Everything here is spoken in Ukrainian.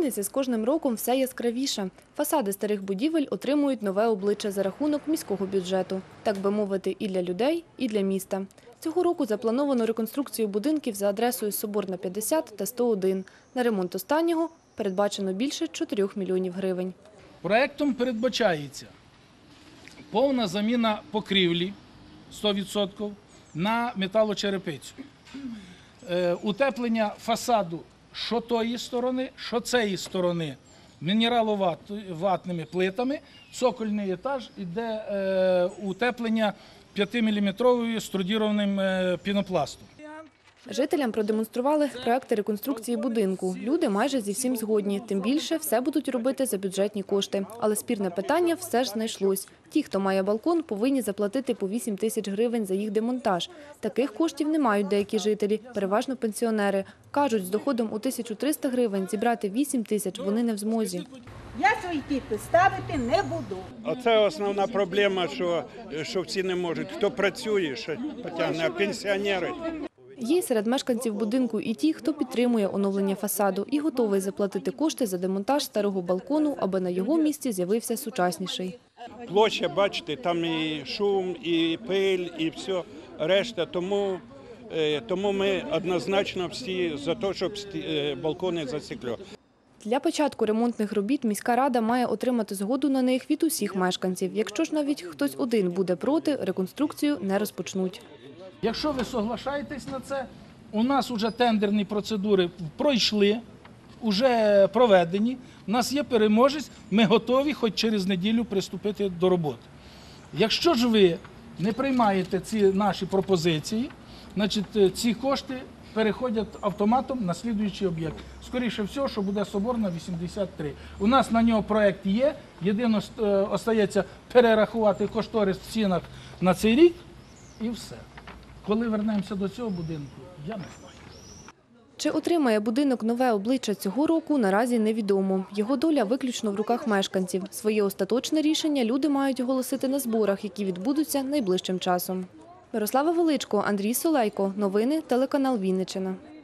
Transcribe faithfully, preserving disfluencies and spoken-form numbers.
Вінниця з кожним роком все яскравіше. Фасади старих будівель отримують нове обличчя за рахунок міського бюджету. Так би мовити, і для людей, і для міста. Цього року заплановано реконструкцію будинків за адресою Соборна, п'ятдесят та сто один. На ремонт останнього передбачено більше чотирьох мільйонів гривень. Проектом передбачається повна заміна покрівлі сто відсотків на металочерепицю. Утеплення фасаду що тої сторони, що цієї сторони мінераловатними плитами. Цокольний етаж іде е, утеплення п'ятиміліметровою струдірованим е, пінопластом. Жителям продемонстрували проекти реконструкції будинку. Люди майже зі всім згодні. Тим більше, все будуть робити за бюджетні кошти. Але спірне питання все ж знайшлось. Ті, хто має балкон, повинні заплатити по вісім тисяч гривень за їх демонтаж. Таких коштів не мають деякі жителі, переважно пенсіонери. Кажуть, з доходом у тисячу триста гривень зібрати вісім тисяч вони не в змозі. Я свій підпис ставити не буду. Оце основна проблема, що, що всі не можуть. Хто працює, що потягне, а пенсіонери. Є серед мешканців будинку і ті, хто підтримує оновлення фасаду і готовий заплатити кошти за демонтаж старого балкону, аби на його місці з'явився сучасніший. Площа, бачите, там і шум, і пиль, і все решта. Тому, тому ми однозначно всі за те, щоб балкони засікли. Для початку ремонтних робіт міська рада має отримати згоду на них від усіх мешканців. Якщо ж навіть хтось один буде проти, реконструкцію не розпочнуть. Якщо ви соглашаєтесь на це, у нас вже тендерні процедури пройшли, вже проведені, у нас є переможець, ми готові хоч через неділю приступити до роботи. Якщо ж ви не приймаєте ці наші пропозиції, значить ці кошти переходять автоматом на слідуючий об'єкт. Скоріше всього, що буде Соборна, вісімдесят три. У нас на нього проєкт є, єдине остається перерахувати кошторис в цінах на цей рік і все. Коли вернемося до цього будинку, я не знаю. Чи отримає будинок нове обличчя цього року, наразі невідомо. Його доля виключно в руках мешканців. Своє остаточне рішення люди мають оголосити на зборах, які відбудуться найближчим часом. Мирослава Величко, Андрій Солейко. Новини, телеканал Вінниччина.